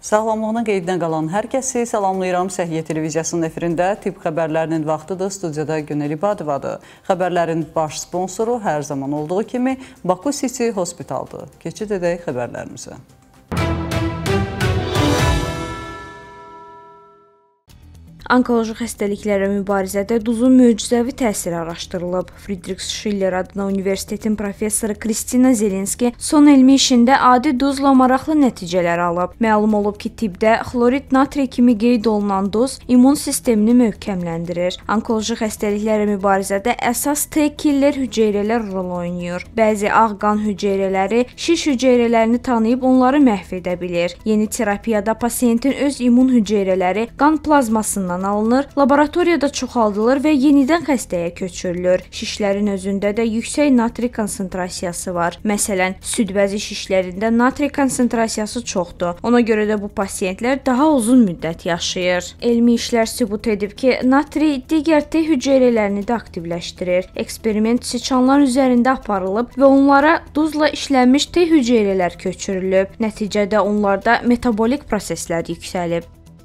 Sağlamlığına qeydinə qalan hər kəsi salamlayıram. Səhiyyə televiziyasının efirində tibb xəbərlərinin vaxtıdır. Studiyada Günel İbadovadır. Xəbərlərin baş sponsoru hər zaman olduğu kimi Baku City Hospitaldır. Keçid edək xəbərlərimizə. Onkoloji xəstəliklərə mübarizədə duzun möcüzəvi təsiri araşdırılıb. Friedrich Schiller adına universitetin professoru Kristina Zelenski son elmi işində adi duzla maraqlı nəticələr alıb. Məlum olub ki, tibbdə xlorid natri kimi qeyd olunan duz immun sistemini möhkəmləndirir. Onkoloji xəstəliklərə mübarizədə əsas T-killer hüceyrələr rol oynayır. Bəzi ağ qan hüceyrələri şiş hüceyrələrini tanıyıb onları məhv edə bilir. Yeni terapiyada pasiyentin öz immun hüceyrələri qan plazmasından alınır, laboratoriyada çoxaldılır və yenidən xəstəyə köçürülür. Şişlərin özündə də yüksək natri konsentrasiyası var. Məsələn, süd bəzi şişlərində natri konsentrasiyası çoxdur. Ona görə də bu pasiyentlər daha uzun müddət yaşayır. Elmi işlər sübut edib ki, natri digər T hüceyrələrini də aktivləşdirir. Eksperiment siçanlar üzərində aparılıb və onlara duzla işlənmiş T hüceyrələr köçürülüb. Nəticədə onlarda metabolik proseslər yüksəlib.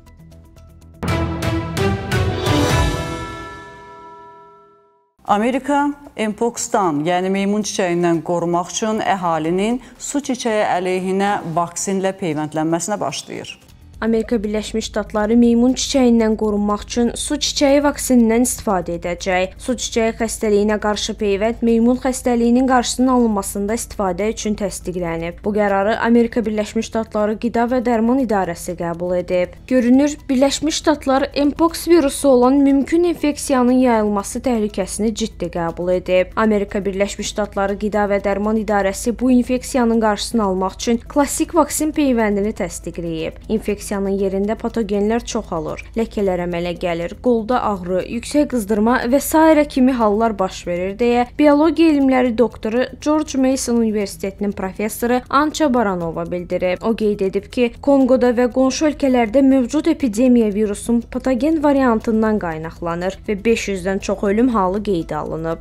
Amerika Mpox-dan, yəni meymun çiçəyindən qorumaq üçün əhalinin su çiçəyi əleyhinə vaksinlə peyvəndlənməsinə başlayır. Amerika Birləşmiş Ştatları meymun çiçəyindən qorunmaq üçün su çiçəyi vaksinindən istifadə edəcək. Su çiçəyi xəstəliyinə qarşı peyvənd meymun xəstəliyinin qarşısının alınmasında istifadə üçün təsdiqlənib. Bu qərarı Amerika Birləşmiş Ştatları Qida və Dərman İdarəsi qəbul edib. Görünür, Birləşmiş Ştatlar Mpox virusu olan mümkün infeksiyanın yayılması təhlükəsini ciddi qəbul edib. Amerika Birləşmiş Ştatları Qida və Dərman İdarəsi bu infeksiyanın qarşısını almaq üçün klassik vaksin peyvəndini təsdiqləyib. İnfeksiyanın yerində patogenlər çoxalır, ləkələr əmələ gəlir, qolda ağrı, yüksək qızdırma və s. kimi hallar baş verir deyə biologiya elmləri doktoru George Mason Universitetinin professoru Ança Baranova bildirib. O qeyd edib ki, Konqoda və qonşu ölkələrdə mövcud epidemiya virusun patogen variantından qaynaqlanır və 500-dən çox ölüm halı qeydə alınıb.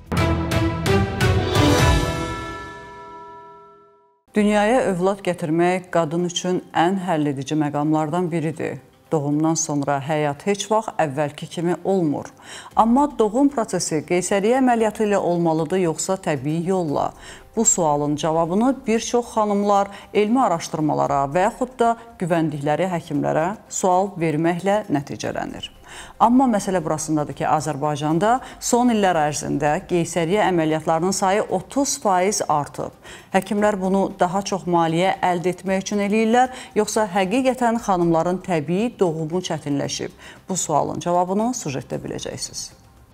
Dünyaya övlad gətirmək qadın üçün ən həlledici məqamlardan biridir. Doğumdan sonra həyat heç vaxt əvvəlki kimi olmur. Amma doğum prosesi qeysəriyyə əməliyyatı ilə olmalıdır, yoxsa təbii yolla? Bu sualın cavabını bir çox xanımlar elmi araşdırmalara və yaxud da güvəndikləri həkimlərə sual verməklə nəticələnir. Amma məsələ burasındadır ki, Azərbaycanda son illər ərzində qeysəriyyə əməliyyatlarının sayı 30% artıb. Həkimlər bunu daha çox maliyyə əldə etmək üçün eləyirlər, yoxsa həqiqətən xanımların təbii doğumu çətinləşib? Bu sualın cavabını sujetdə biləcəksiniz.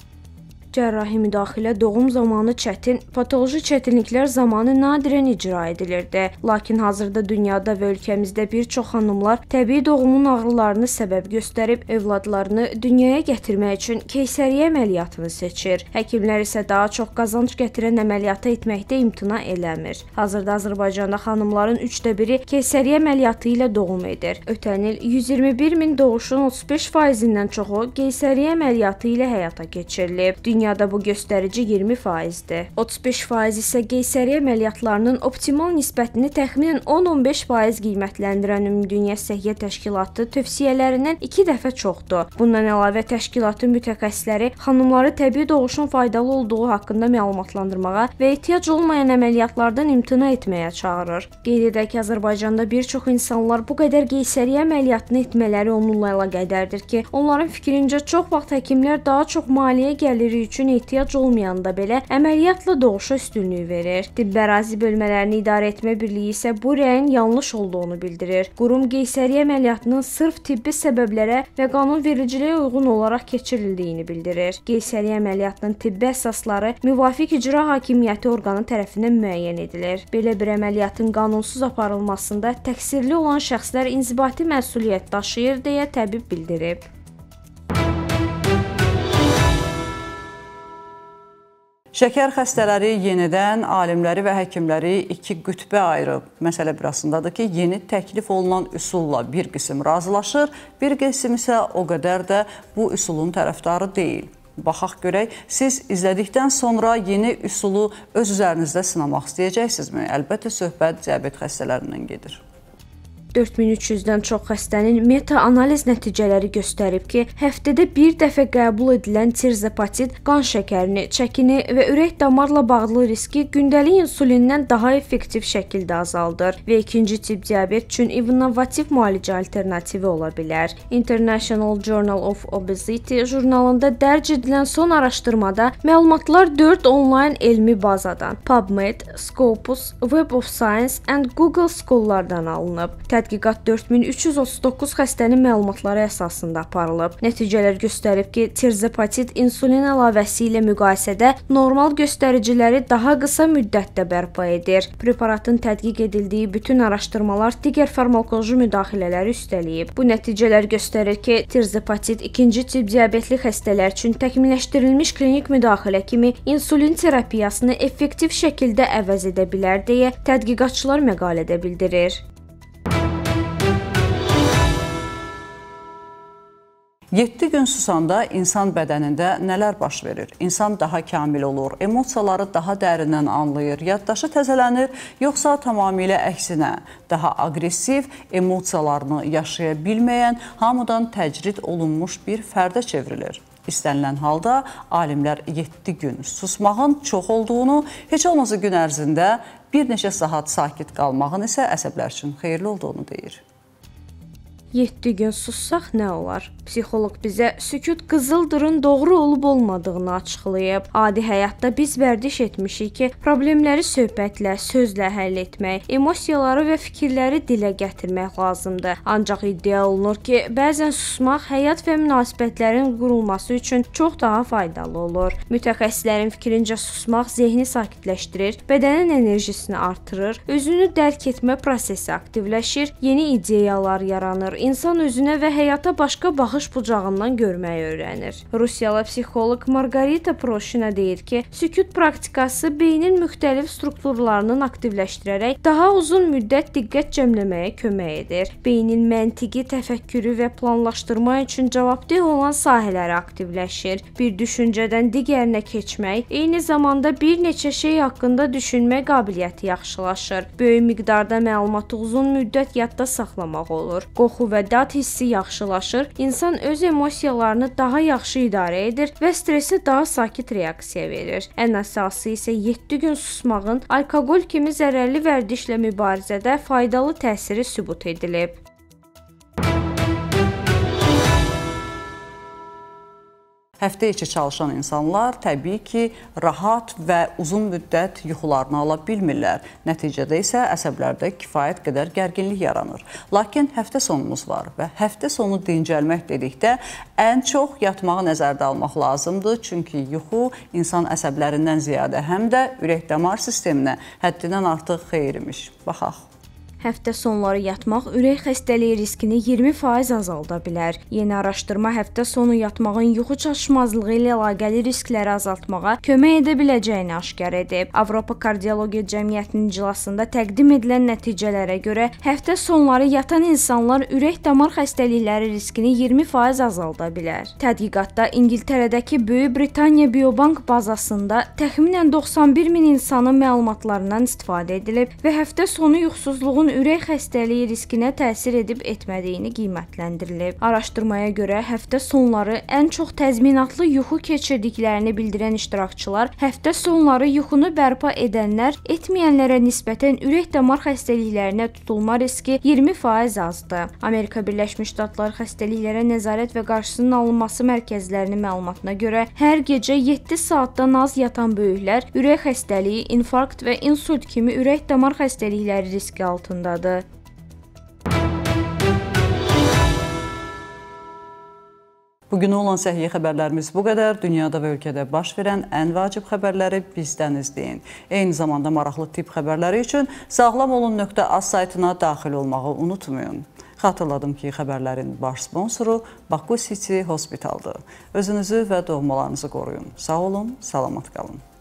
Cərrahi müdaxilə doğum zamanı çətin, patoloji çətinliklər zamanı nadirən icra edilirdi. Lakin hazırda dünyada və ölkəmizdə bir çox xanımlar təbii doğumun ağrılarını səbəb göstərib övladlarını dünyaya gətirmək üçün keysəriyyə əməliyyatını seçir. Həkimlər isə daha çox qazanc gətirən əməliyyatı etməkdə imtina eləmir. Hazırda Azərbaycanda xanımların 1/3-i keysəriyyə əməliyyatı ilə doğum edir. Ötən il 121 min doğuşun 35%-dən çoxu keysəriyyə əməliyyatı ilə həyata keçirilib. Dünyada bu göstərici 20%-dir. 35% isə qeysəriyyə əməliyyatlarının optimal nisbətini təxminən 10-15% qiymətləndirən Ümumdünya Səhiyyə Təşkilatı tövsiyələrindən 2 dəfə çoxdur. Bundan əlavə təşkilatın mütəxəssisləri xanımları təbii doğuşun faydalı olduğu haqqında məlumatlandırmağa və ehtiyac olmayan əməliyyatlardan imtina etməyə çağırır. Qeyd edək ki, Azərbaycanda bir çox insanlar bu qədər qeysəriyyə əməliyyatını etmələri onunla əlaqədardır ki, onların fikrincə çox vaxt həkimlər daha çox maliyyə gəliri üçün ehtiyac olmayanda belə əməliyyatla doğuşa üstünlük verir. Tibb ərazi bölmələrini idarə etmə birliyi isə bu rəyin yanlış olduğunu bildirir. Qurum qeysəriyyə əməliyyatının sırf tibbi səbəblərə və qanunvericiliyə uyğun olaraq keçirildiyini bildirir. Qeysəriyyə əməliyyatının tibbi əsasları müvafiq icra hakimiyyəti orqanı tərəfindən müəyyən edilir. Belə bir əməliyyatın qanunsuz aparılmasında təqsirli olan şəxslər inzibati məsuliyyət daşıyır deyə təbib bildirib. Şəkər xəstələri yenidən alimləri və həkimləri iki qütbə ayırıb. Məsələ burasındadır ki, yeni təklif olunan üsulla bir qism razılaşır, bir qism isə o qədər də bu üsulun tərəfdarı deyil. Baxaq görək, siz izlədikdən sonra yeni üsulu öz üzərinizdə sınamaq istəyəcəksinizmi? Əlbəttə, söhbət diabet xəstələrindən gedir. 4300-dən çox xəstənin meta-analiz nəticələri göstərib ki, həftədə bir dəfə qəbul edilən tirzapatit qan şəkərini, çəkini və ürək damarla bağlı riski gündəlik insulindən daha effektiv şəkildə azaldır və ikinci tip diabet üçün innovativ müalicə alternativi ola bilər. International Journal of Obesity jurnalında dərc edilən son araşdırmada məlumatlar 4 onlayn elmi bazadan PubMed, Scopus, Web of Science and Google Scholar'dan alınıb. Tədqiqat 4339 xəstənin məlumatları əsasında aparılıb. Nəticələr göstərib ki, tirzapatit insulin əlavəsi ilə müqayisədə normal göstəriciləri daha qısa müddətdə bərpa edir. Preparatın tədqiq edildiyi bütün araşdırmalar digər farmakoloji müdaxilələri üstələyib. Bu nəticələr göstərir ki, tirzapatit ikinci tip diabetli xəstələr üçün təkmilləşdirilmiş klinik müdaxilə kimi insulin terapiyasını effektiv şəkildə əvəz edə bilər deyə tədqiqatçılar məqalədə bildirir. 7 gün susanda insan bədənində nələr baş verir? İnsan daha kamil olur, emosiyaları daha dərindən anlayır, yaddaşı təzələnir, yoxsa tamamilə əksinə, daha aqressiv, emosiyalarını yaşaya bilməyən, hamıdan təcrid olunmuş bir fərdə çevrilir. İstənilən halda alimlər 7 gün susmağın çox olduğunu, heç olmasa gün ərzində bir neçə saat sakit qalmağın isə əsəblər üçün xeyirli olduğunu deyir. 7 gün sussaq nə olar? Psixoloq bizə sükut qızıldırın doğru olub-olmadığını açıqlayıb. Adi həyatda biz vərdiş etmişik ki, problemləri söhbətlə, sözlə həll etmək, emosiyaları və fikirləri dilə gətirmək lazımdır. Ancaq iddia olunur ki, bəzən susmaq həyat və münasibətlərin qurulması üçün çox daha faydalı olur. Mütəxəssislərin fikrincə susmaq zehni sakitləşdirir, bədənin enerjisini artırır, özünü dərk etmə prosesi aktivləşir, yeni ideyalar yaranır, insan özünə və həyata başqa baxış bucağından görməyi öyrənir. Rusiyalı psixoloq Margarita Proshina deyir ki, sükut praktikası beynin müxtəlif strukturlarının aktivləşdirərək daha uzun müddət diqqət cəmləməyə kömək edir. Beynin məntiqi, təfəkkürü və planlaşdırma üçün cavabdeh olan sahələri aktivləşir. Bir düşüncədən digərinə keçmək, eyni zamanda bir neçə şey haqqında düşünmək qabiliyyəti yaxşılaşır. Böyük miqdarda məlumatı uzun müddət yadda saxlamaq olur. Qoxu və dad hissi yaxşılaşır, insan öz emosiyalarını daha yaxşı idarə edir və stresə daha sakit reaksiya verir. Ən əsası isə 7 gün susmağın alkoqol kimi zərərli vərdişlə mübarizədə faydalı təsiri sübut edilib. Həftə içi çalışan insanlar təbii ki, rahat və uzun müddət yuxularını ala bilmirlər. Nəticədə isə əsəblərdə kifayət qədər gərginlik yaranır. Lakin həftə sonumuz var və həftə sonu dincəlmək dedikdə ən çox yatmağı nəzərdə almaq lazımdır. Çünki yuxu insan əsəblərindən ziyadə həm də ürək-damar sisteminə həddindən artıq xeyir imiş. Baxaq. Həftə sonları yatmaq ürək xəstəliyi riskini 20% azalda bilər. Yeni araşdırma həftə sonu yatmağın yuxu çatışmazlığı ilə əlaqəli riskləri azaltmağa kömək edə biləcəyini aşkar edib. Avropa Kardiologiya Cəmiyyətinin iclasında təqdim edilən nəticələrə görə həftə sonları yatan insanlar ürək-damar xəstəlikləri riskini 20% azalda bilər. Tədqiqatda İngiltərədəki Böyük Britaniya Biobank bazasında təxminən 91 min insanın məlumatlarından istifadə edilib və həftə sonu yuxusuzluğun ürək xəstəliyi riskinə təsir edib etmədiyini qiymətləndirilib. Araşdırmaya görə həftə sonları ən çox təzminatlı yuxu keçirdiklərini bildirən iştirakçılar, həftə sonları yuxunu bərpa edənlər etməyənlərə nisbətən ürək-damar xəstəliklərinə tutulma riski 20% azdır. Amerika Birləşmiş Ştatları Xəstəliklərə Nəzarət və Qarşısının Alınması Mərkəzlərinin məlumatına görə hər gecə 7 saatdan az yatan böyüklər ürək xəstəliyi, infarkt və insult kimi ürək-damar xəstəlikləri riski altındadır. Bugün olan səhiyyə xəbərlərimiz bu qədər. Dünyada və ölkədə baş verən ən vacib xəbərləri bizdən izləyin. Eyni zamanda maraqlı tibb xəbərləri üçün sağlamolun.az saytına daxil olmağı unutmayın. Xatırladım ki, xəbərlərin baş sponsoru Baku City Hospitaldır. Özünüzü və doğmalarınızı qoruyun. Sağ olun, salamat qalın.